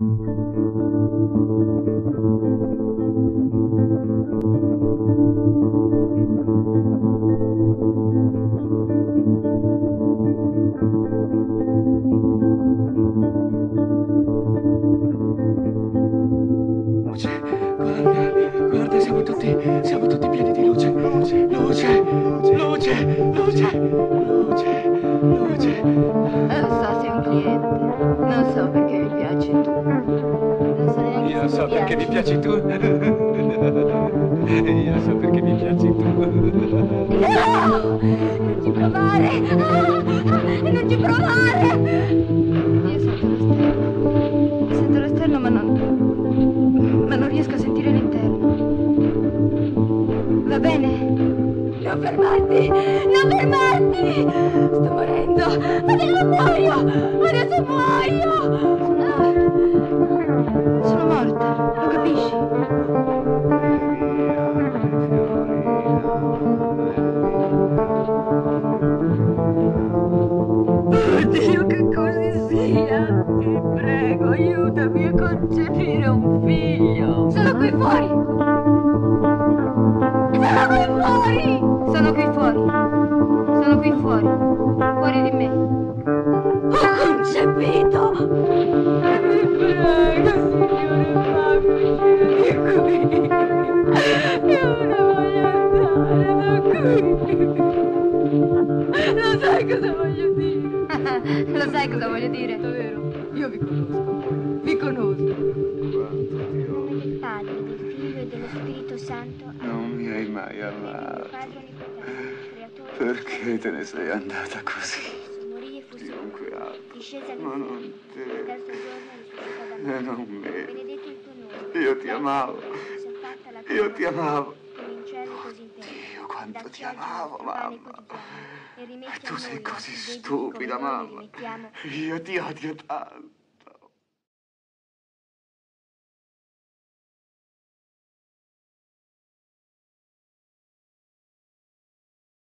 Guarda, siamo tutti pieni di luce. Luce, luce, luce, luce, luce, luce. Lo so, sei un cliente. Non so perché mi piaci tu. Non so neanche Io se so mi perché mi piaci. piaci tu. Io so perché mi piaci tu. No! Non ci provare! Ah! Non ci provare! Io sento l'esterno, ma non riesco a sentire l'interno. Va bene? Non fermarti! Non fermarti! Sto morendo! Adesso muoio! Adesso muoio! Sono morta, lo capisci? Oddio, che così sia! Ti prego, aiutami a concepire un figlio! Sono qui fuori! Sono qui fuori! Sono qui fuori! Sono qui fuori! Fuori di me! Ho concepito! Mi prego, signore, fammi uscire di qui! Io me ne voglio andare da qui! Lo sai cosa voglio dire? Lo sai cosa voglio dire? Davvero? Io vi conosco. Vi conosco. Nome del Padre, del Figlio e dello Spirito Santo. Non mi hai mai amato. Perché te ne sei andata così? Morì e fu Chiunque altro. discesa Ma non il te. terzo giorno risuscitò da E non me. benedetto il tuo nome. Io ti amavo. Io ti amavo. Come in cielo così in terra. Dio, quanto Dacci ti oggi il amavo, nostro pane mamma. quotidiano e rimetti E tu a sei noi i così nostri debiti stupida, come noi li mamma. rimettiamo. Io ti odio tanto.